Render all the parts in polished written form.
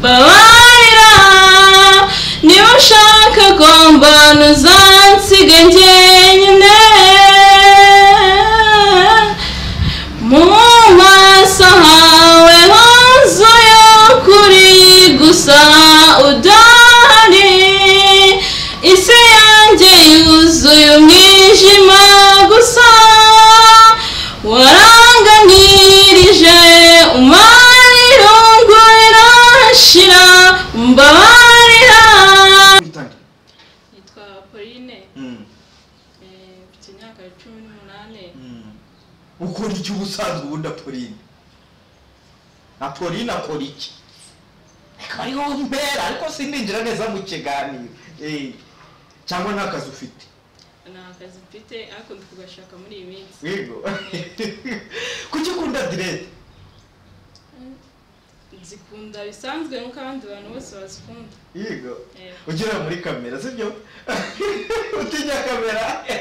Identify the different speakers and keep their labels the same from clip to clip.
Speaker 1: mbabarira niba ushaka ko mbona uzansiga njyenyine mu maso hawe huzuye ukuri gusa udahari isi yanjye yuzuye umwijima gusa waranganirije umara irungu rirashira mbabarira. Nitwa Pauline mfite imyaka 18.
Speaker 2: Ukora iki ubusanzwe ubundi Pauline? Na Pauline akora iki? Kariho mbera ariko sindinjira neza mu kiganiro. Cyangwa nta kazi ufite?
Speaker 1: Nta kazi mfite ariko ndikugashaka muri iyi minsi.
Speaker 2: Yego. Kuki ukunda direct?
Speaker 1: Nzikunda bisanzwe nk'abandi bantu bose bazikunda.
Speaker 2: Yego. Ugera muri kamera sibyo? Utinya kamera.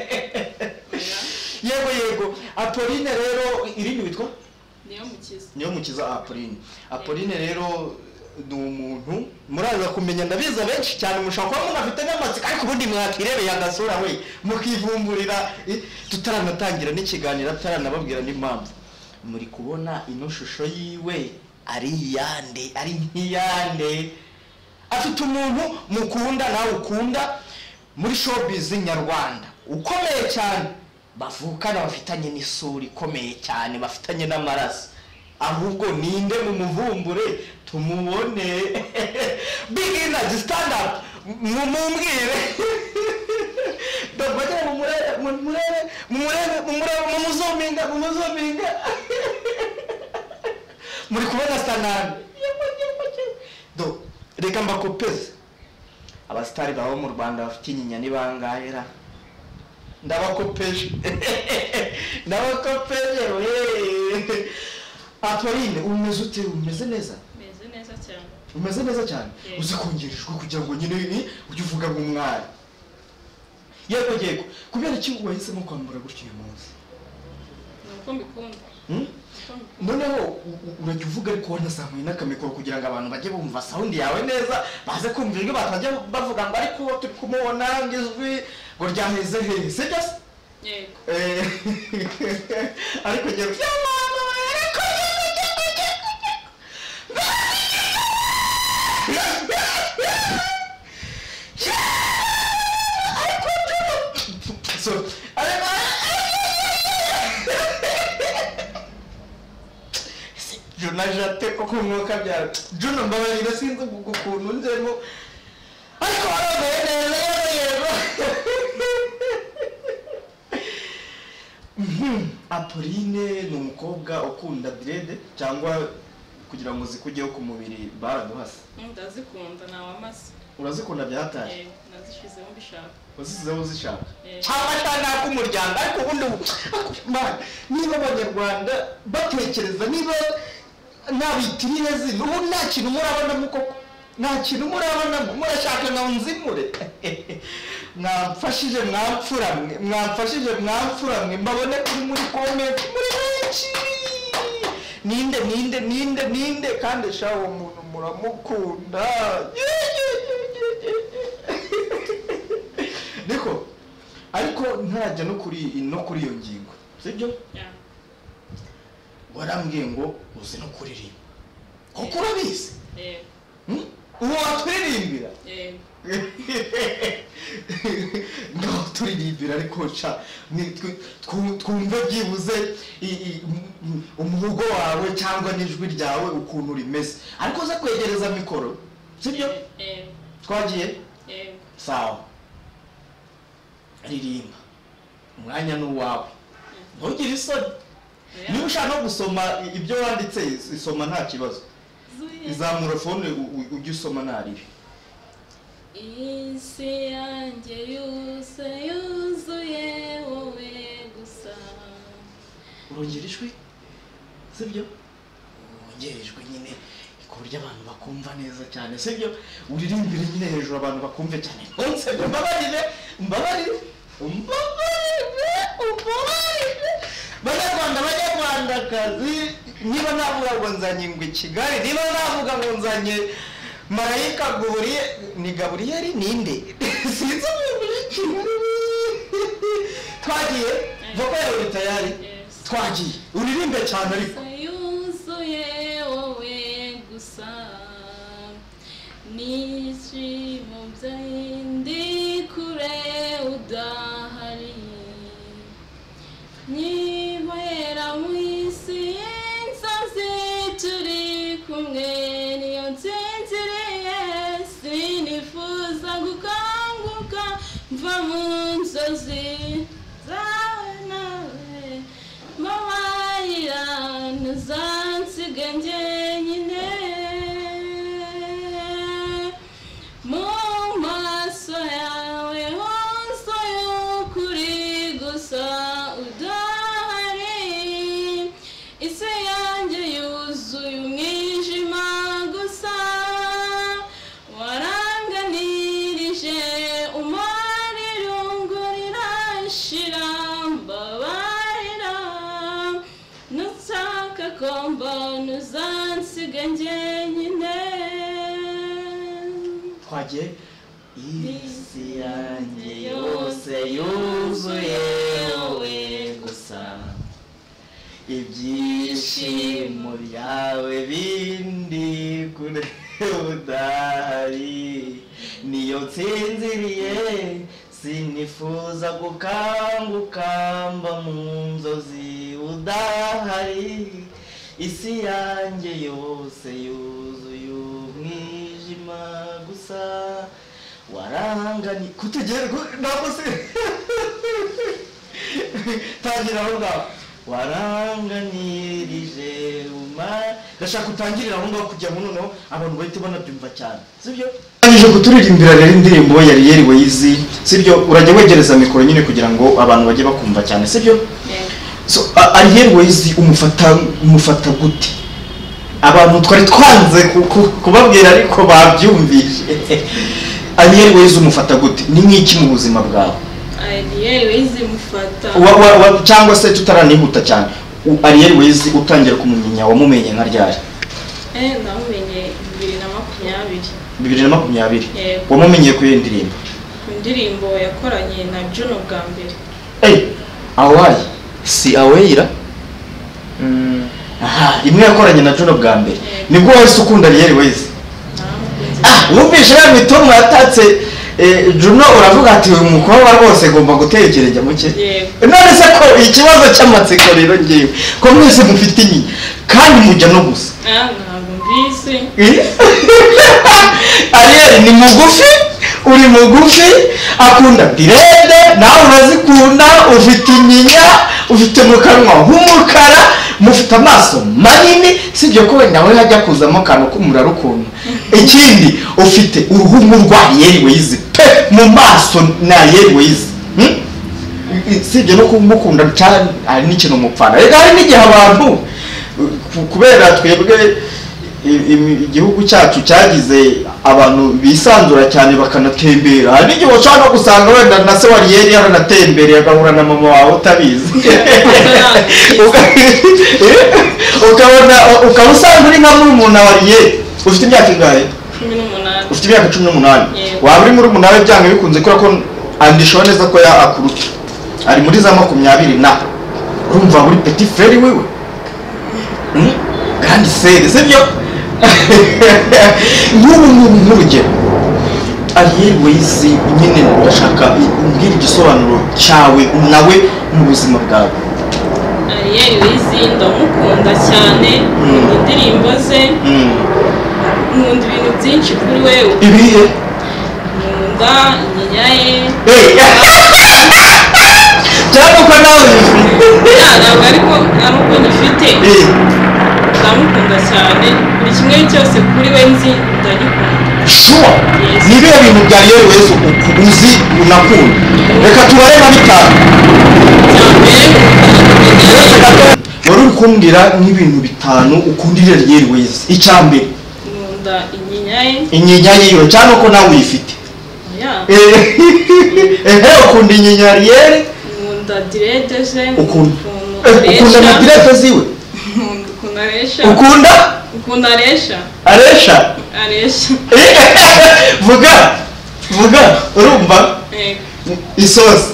Speaker 2: Yego. Pauline rero irindi witwa? Niyo mukiza Pauline. Pauline rero ni umuntu muraza kumenya ndabiza benshi cyane mushaka ko munafite n'amatsiko ariko ubundi mwakirebeye agasura we mukivumburira tutaranatangira n'ikiganiro ataranababwira n'impamvu muri kubona ino shusho yiwe ari nk'iyande afite umuntu mukunda nawe ukunda muri showbiz nyarwanda ukomeye cyane bavukana bafitanye n'isura ikomeye cyane bafitanye n'amaraso ahubwo ninde mu muvumbure tumubone big energy stand up mumumbwire ndabajya mumuzominga muri kubona sanani do reka mbakopeze abastari baho mu Rwanda bafite inyinya ni bangahera ndabakopeje we Pauline umeze ute umeze neza? Umeze neza cyane uzi kongerejwe kugira ngo nyine ujye uvuga nk'umwari. Yego kubera iki wahisemo kwambara gutyo uyu munsi?
Speaker 1: Nuko mbikunda.
Speaker 2: Noneho urajya uvuga ariko wanazamuye n'akamikoro kugira ngo abantu bajye bumva sound yawe neza baze kumva ibyo batajya bavuga ngo ariko turi kumubona ngizwi ngo ryaheze he sibyo?
Speaker 1: Yego.
Speaker 2: Ariko ngiye Jonajate koko mwuka byara Juno mbabarira sinzi ukuntu nzemo ariko arabene yego Pauline ni umukobwa ukunda dread cyangwa kugira ngo zikugeho ku mubiri baraduhasa?
Speaker 1: Ndazikunda nawe amase.
Speaker 2: Urazikunda byataye?
Speaker 1: Nazishizeho mbishaka.
Speaker 2: Wasizeho zishaka? Cyangwa cyane ku muryango ariko ubundi niba abanyarwanda batekereza niba nabitirire zino ubu nta kintu murabona koko nta kintu murabona murashaka ngo nzimure mwamfashije mwamfuramwe mbabone kuri muri comment muri benshi ninde kandi shawo umuntu muramukunda niko ariko ntarajya no kuri iyo ngingo sibyo? Warambwiye ngo uzi no kuririmba kuko urabizi uwo waturirimbira no turirimbira ariko twumve byibuze umuvugo wawe cyangwa n'ijwi ryawe ukuntu rimeze ariko uza kwegereza mikoro sibyo? Twagiye sawa ririmba umwanya n'uwawe ntugire isoni niba ushaka no gusoma ibyo wanditse isoma nta kibazo izamura phone ujye usoma naribi.
Speaker 1: Isi yanjye yuzuye wowe gusa
Speaker 2: urongera ijwi sibyo? Urongera ijwi nyine ku buryo abantu bakumva neza cyane sibyo? Uririmbire nyine hejuru abantu bakumve cyane nonse mbabarire Banyarwandakazi niba navuga ngo nzanye ngo Kigali niba navuga ngo nzanye marayika Gaburiyeli ninde sinzi twagiye vuba yawe tayari twagiye uririmbe cyane ariko
Speaker 1: yuzuye wowe gusa nishimo byindi kure udahari nibera mwisi inzozi turi kumwe niyo nsinziriye sinifuza gukanguka mva mu nzozi zawe nawe mamarira ntuzansiga njyenyine mu maso yawe huzuye ukuri gusa udahari isi yanjye yuzuye umwijima gusa waranganirije umara irungu rirashira mbabarira nutaka ko mbona uzansiga njyenyine
Speaker 2: twagiye isi yanjye yose yuzuye wowe gusa ibyishimo byawe bindi kure udahari niyo nsinziriye sinifuza gukanguka mba mu nzozi udahari isi yanjye yose yuzuye umwijima gusa warangani kutegera ntabwo se tangira aho ngaho waranganirije ndashaka utangirira aho ngaho kujya muno abantu bahita banabyumva cyane sibyo nje kuturirimbira rero indirimbo ya Ariel Ways sibyo urajya wegereza mikoro nyine kugira ngo abantu bajye bakumva cyane sibyo so Ariel Ways umufata gute abantu twari twanze kubabwira ariko babyumvishe Ariel Ways umufata gute ni nk'iki mu buzima bwawe
Speaker 1: Ariel Ways mufata
Speaker 2: cyangwa se tutaranihuta cyane Ariel Ways utangira kumumenya wamumenye nka ryari
Speaker 1: namumenye
Speaker 2: 2020 wamumenye ku
Speaker 1: indirimbo yakoranye na Juno bwa mbere
Speaker 2: awayi si aweyira imwe yakoranye na Juno bwa mbere nibwo wese ukunda Ariel Ways wumvishe ya mitomo yatatse Juno uravuga ati uyu mukobwa rwose agomba gutekereza muke none se ko ikibazo cy'amatsiko rero ngiye ko mwese mufite inyi kandi mujya no gusa Ariel ni mugufi uri mugufi akunda direde nawe urazikunda ufite inyinya ufite mu kanwa h'umukara mufite amaso manini sibyo ko wenda we hajya kuzamo kantu k'umurarukuntu ikindi ufite uruhu rwa Ariel Ways mu maso na Ariel Ways sibyo no kumukunda cyane ari n'ikintu mupfana rega hari n'igihe abantu kubera twebwe igihugu cyacu cyagize abantu bisanzura cyane bakanatembera hari n'igihe ushaka no gusanga wenda na se wa Ariel yaranatembera agahura na mama wawe utabizi ukaba usanga uri nka murumuna wa Ariel ufite imyaka ingahe
Speaker 1: 18
Speaker 2: ufite imyaka 18 waba uri muri umunani byanga bikunze kora ko andisho neza ko yakuruta ari muri za 20 na urumva muri petit frère wewe kandi sibyo n'urugero Ariel Ways nyine ndashaka umbwira igisobanuro cyawe nawe mu buzima bwawe
Speaker 1: Ariel Ways ndamukunda cyane indirimbo ze nkunda ibintu byinshi kuri wewe
Speaker 2: ibihe
Speaker 1: nkunda inyaye
Speaker 2: cyangwa ko nawe
Speaker 1: ntabwo ariko nifite ndamukunda cyane buri kimwe cyose kuri we nzi ndagikunda
Speaker 2: sure nibe ibintu bya Ariel Ways uzi unakunda reka tubare na bitanu wari uri kumbwira nk'ibintu bitanu ukundira Ariel Ways icyambere
Speaker 1: nkunda
Speaker 2: inyinya yiyo cyane ko nawe uyifite ukunda inyinya Ariel
Speaker 1: nkunda direde ze
Speaker 2: ukunda na direde ziwe
Speaker 1: ukunda
Speaker 2: Aresha
Speaker 1: aresha
Speaker 2: vuga urumva isosi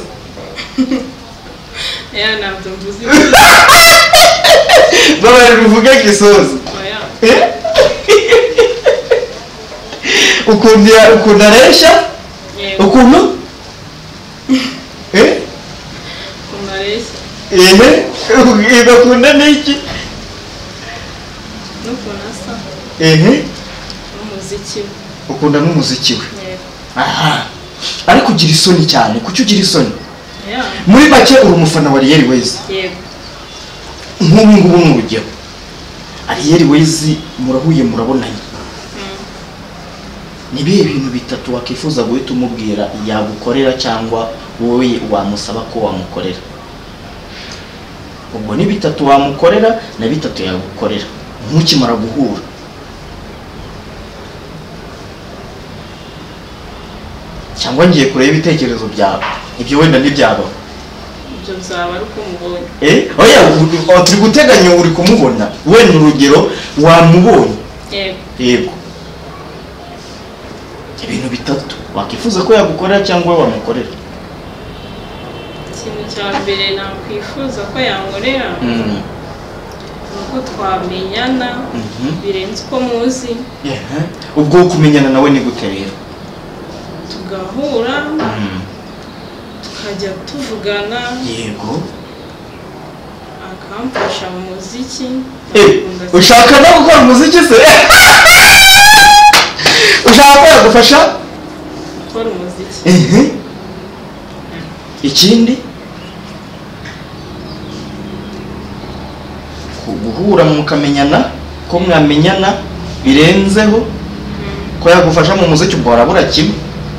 Speaker 1: ntabwo mvuze
Speaker 2: babarira uvuge ko isosi ukuntu aresha ukuntu
Speaker 1: aresha
Speaker 2: ugakunda n'iki
Speaker 1: n'ukuntu asa n'umuziki we
Speaker 2: ukunda n'umuziki we aha ariko ugira isoni cyane kuki ugira isoni muri make uri umufana wa Ariel Ways nk'ubu ngubu ni urugero Ariel Ways murahuye murabonanye nibihe bintu bitatu wakifuza guhita umubwira yagukorera cyangwa wowe wamusaba ko wamukorera ubwo ni bitatu wamukorera na bitatu yagukorera nk'ukimara guhura cyangwa ngiye kureba ibitekerezo byawe ibyo wenda ntibyaba
Speaker 1: ibyo byaba ari kumubonye
Speaker 2: oya turi guteganya uri kumubona wenda urugero wamubonye yego ibintu bitatu wakifuza ko yagukorera cyangwa wamukorera
Speaker 1: ikintu cya mbere nakwifuza ko yankorera nuko twamenyana birenze uko muzi
Speaker 2: ubwo kumenyana nawe ni gute rero
Speaker 1: tugahura tukajya tuvugana
Speaker 2: yego
Speaker 1: akamfasha mu muziki
Speaker 2: ushaka no gukora umuziki se ushaka ko yagufasha
Speaker 1: gukora umuziki
Speaker 2: ikindi guhura mukamenyana ko mwamenyana birenzeho ko yagufasha mu muziki ubwo warabura kimwe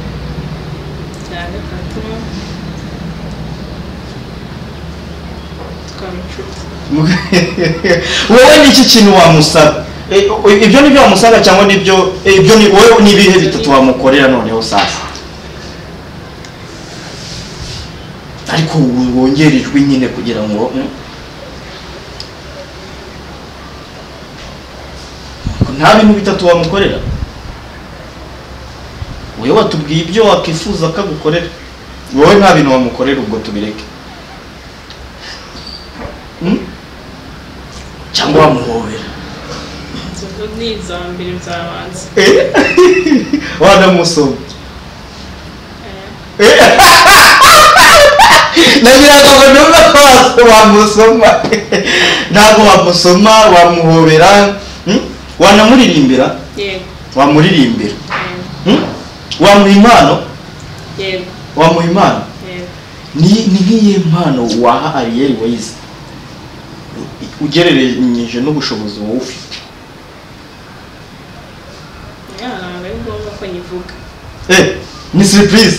Speaker 2: wowe ni iki kintu wamusaba ibyo nibyo wamusaba cyangwa nibyo ibyo ni wowe nibihe bitatu wamukorera noneho sasa ariko wongera ijwi nyine kugira ngo nta bintu bitatu wamukorera wowe watubwiye ibyo wakifuza ko agukorera wowe nta bintu wamukorera ubwo tubireke cyangwa wamuhobera
Speaker 1: n'iza mbere byabanza
Speaker 2: wanamusoma nagiraga ngo numva ko wamusoma ntabwo wamusoma wamuhobera wanamuririmbira wamuririmbira wamuha impano wamuha impano ni nk'iyi mpano waha Ariel Ways ugereranyije n'ubushobozi wowe ufite ni surprise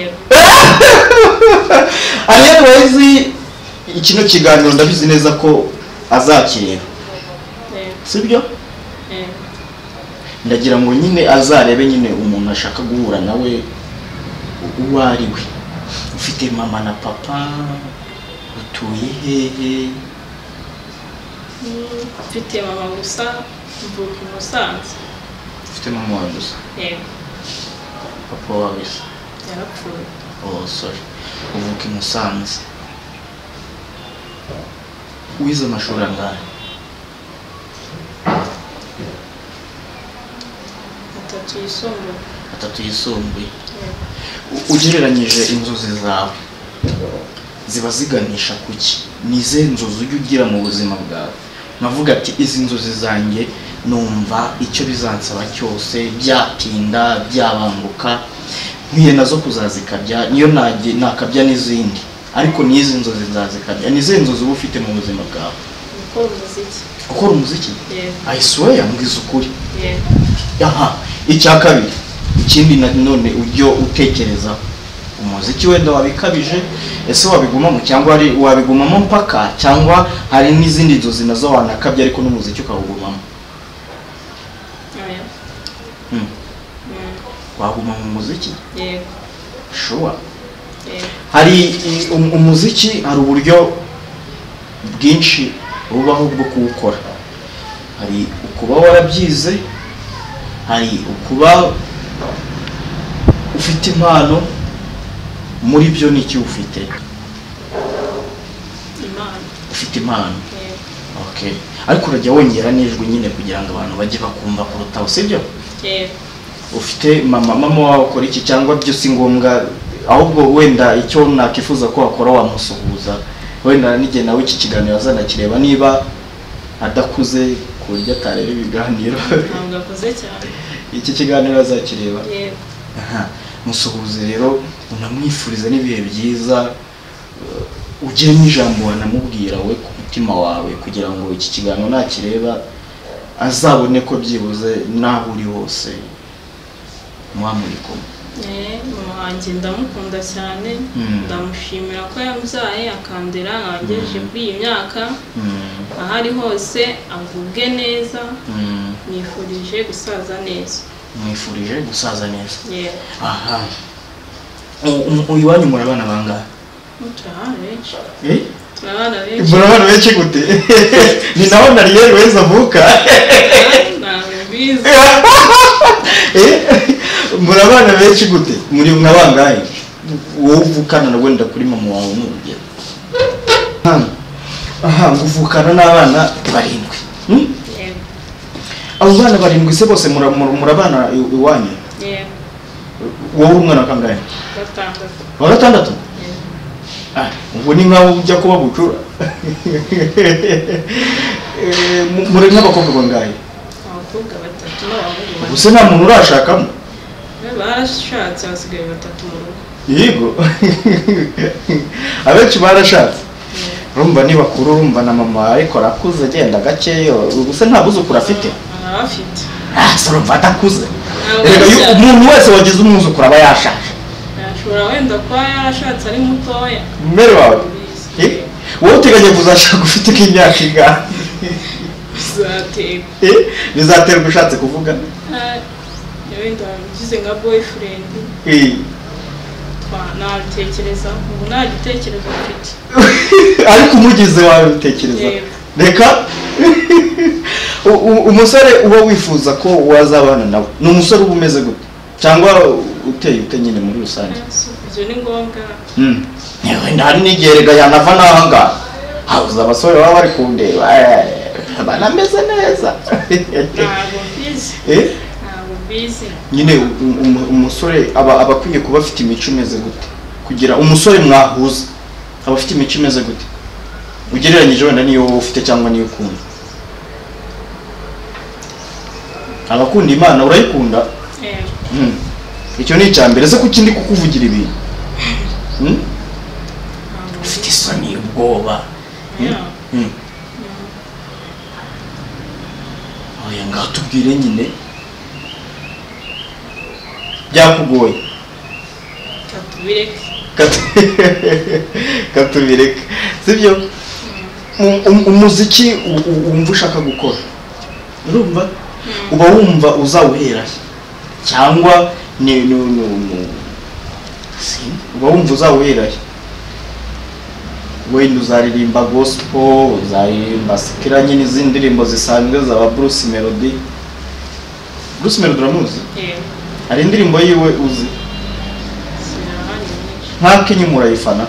Speaker 2: Ariel Ways ikino kiganiro ndabizi neza ko azakireba sibyo ndagira ngo nyine azarebe nyine umuntu ashaka guhura nawe uwo ari we ufite mama na papa utuye hehe
Speaker 1: mfite mama gusa mvuka i Musanze
Speaker 2: ufite mama wawe gusa papa wawe se
Speaker 1: yarapfuye
Speaker 2: sorry uvuka i Musanze wize amashuri angahe atatu yisumbuye ugereranyije inzozi zawe ziba ziganisha kuki ni izihe nzozi ujya ugira mu buzima bwawe navuga ati izi nzozi zanjye numva icyo bizansaba cyose byatinda byabanguka nkwiye nazo kuzazikabya niyo nakabya n'izindi ariko n'izi nzozi nzazikabya ni izihe nzozi uba ufite mu buzima bwawe gukora umuziki I swear mbwiza ukuri aha icya kabiri ikindi none ujyo utekereza umuziki wenda wabikabije ese wabigumamo cyangwa ari wabigumamo mpaka cyangwa hari n'izindi nzozi nazo wanakabye ariko n'umuziki ukawugumamo waguma mu muziki sure hari umuziki hari uburyo bwinshi bubaho bwo kuwukora hari ukuba warabyize hari ukuba ufite impano muri byo n'iki ufite ufite impano okay ariko urajya wongera n'ijwi nyine kugira ngo abantu bajye bakumva kurutaho sibyo ufite mama wawe ukora iki cyangwa byo si ngombwa ahubwo wenda icyo nakifuza ko wakora wamusuhuza wenda n'igihe nawe iki kiganiro azanakireba niba adakuze ku buryo atareba ibiganiro
Speaker 1: ntabwo akoze cyane
Speaker 2: iki kiganiro azakireba musuhuze rero unamwifuriza n'ibihe byiza ugire n'ijambo wanamubwira we ku mutima wawe kugira ngo iki kiganiro nakireba azabone ko byibuze naho uri hose mwamuriko
Speaker 1: mama wanjye ndamukunda cyane ndamushimira ko yamubyaye akandera nkagejeje kuri iyi myaka aho ari hose avuge neza mwifurije gusaza neza aha uyu wanyu murabana bangahe murabana benshi gute ni naho nariyeri weza avuka murabana benshi gute muri mwabangahe wowe uvukana na wenda kuri mama wawe n'urugero nguvukana n'abana 7 abo bana 7 se bose murabana iwanyu wowe umwana kangahe 6 ubwo ni nkaho ujya kuba bucura muri nk'abakobwa bangahe abakobwa 3
Speaker 2: ubuse nta muntu urashakamo
Speaker 1: barashatse basigaye 3 mu rugo
Speaker 2: yego abenshi barashatse rumba ni bakuru rumba na mama ariko arakuze agenda gakeyo ubuse nta buzukura afite
Speaker 1: afite
Speaker 2: sorumva atakuze rega umuntu wese wagize umwuzukura aba yashaje
Speaker 1: ashobora wenda kwa yarashatse ari mutoya
Speaker 2: mbere wawe wowe uteganya kuzashaka ufite imyaka ingana bizaterwa ushatse kuvuga
Speaker 1: wenda ugize nka boyfriend nabitekereza ubu nta gitekerezo mfite
Speaker 2: ariko umugize wawe utekereza reka umusore uba wifuza ko wazabana nawe ni umusore uba umeze gute cyangwa uteye ute nyine muri rusange
Speaker 1: ibyo ni ngombwa
Speaker 2: wenda hari n'igerega yanava n'aha ngaha habuze abasore baba bari kundeba banameze neza
Speaker 1: ntabwo mbizi
Speaker 2: nyine umusore aba akwiye kuba afite imico imeze gute kugira umusore mwahuza aba afite imico imeze gute ugereranyije wenda niyo ufite cyangwa niyo ukunda abakunda Imana urayikunda icyo ni icyambere se kuki ndi kukuvugira ibintu ufite isoni ubwoba oya ngatubwire nyine byakugoye katubireke sibyo umuziki wumva ushaka gukora urumva uba wumva uzawuhera cyangwa uba wumva uzawuhera wenda uzaririmba gospel uzaririmba sikiranye n'izindi ndirimbo zisanzwe z'aba Bruce Melody uramuzi hari indirimbo yiwe uzi nka Kenya murayifana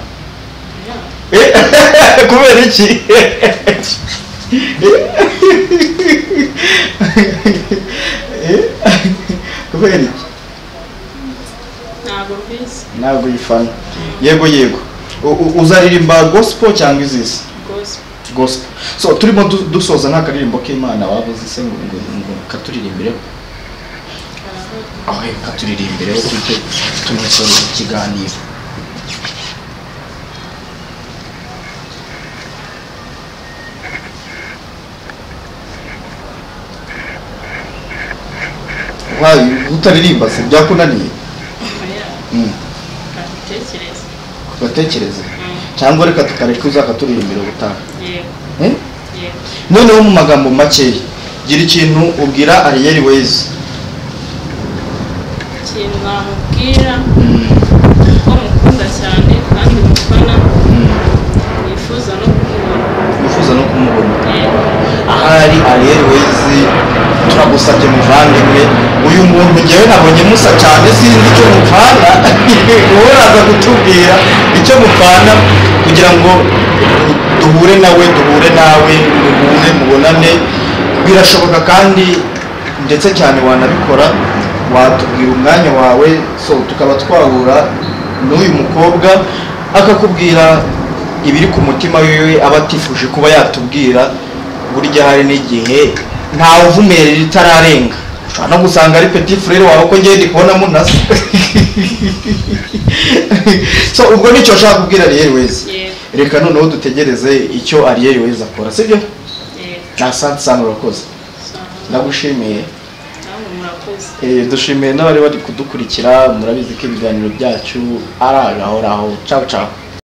Speaker 2: kubera iki kubera iki ntabwo yifana yego uzaririmba gospel cyangwa izisi gospel so turimo dusoza nta karirimbo k'Imana wabuze se ngo katuririmbireho katuririmbireho tujye tunasoza ikiganiro utaririmba se byakunaniye batekereza cyangwa reka tukareka uzakaturirimbira ubutaha noneho mu magambo makeya gira ikintu ubwira Ariel Weza
Speaker 1: ikintu namubwira ko mukunda cyane kandi mufana nifuza no kumubona
Speaker 2: ahari Airways turagusabye muvandimwe uyu muntu ngewe nabonye musa cyane sinzi icyo mupfana uraza kutubwira icyo mupfana kugira ngo duhure nawe muhure mubonane birashoboka kandi ndetse cyane wanabikora watubwira umwanya wawe so tukaba twahura n'uyu mukobwa akakubwira ibiri ku mutima wiwe aba atifuje kuba yatubwira burya hari n'igihe ntawe uvumerera itararenga ushobora no gusanga ari petit frère wawe ko ngiye ndi kubona munasi so ubwo nicyo nshaka kubwira Airways reka noneho dutegereze icyo Airways akora sibyo asante sana urakoze ndagushimiye dushimiye n'abari bari kudukurikira murabizi ko ibiganiro byacu ari agahoraho ciao ciao